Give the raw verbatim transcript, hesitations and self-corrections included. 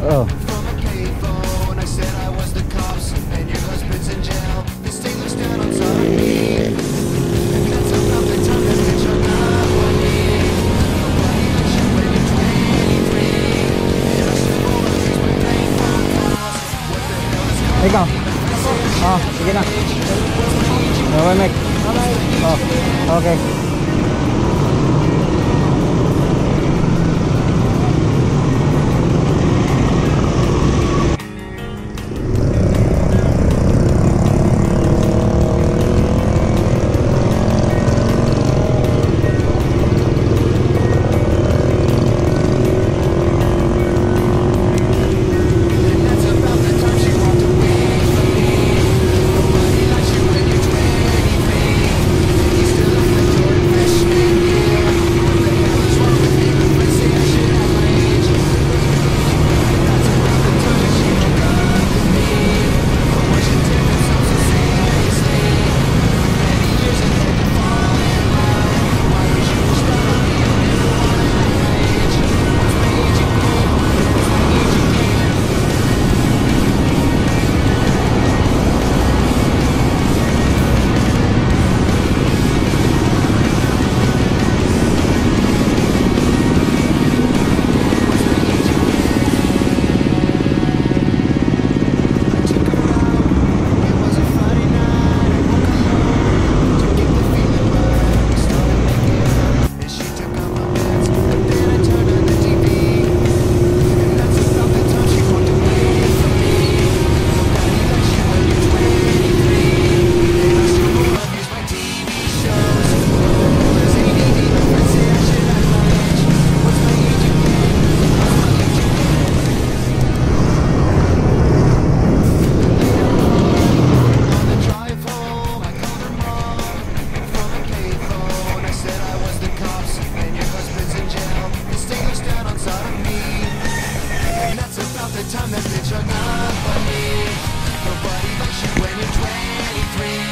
Oh. From a payphone, I said I was the cops, and your husband's in jail. The state looks down on sodomy, and that's about the time that bitch hung up on me. Nobody likes you when you're twenty-three, and I still roll up these with paying phone calls. What the hell is called? Ikaw. Oh, sige na. Okay, Mike. Oh, okay. Time that bitch hung up on me. Nobody likes you when you're twenty-three.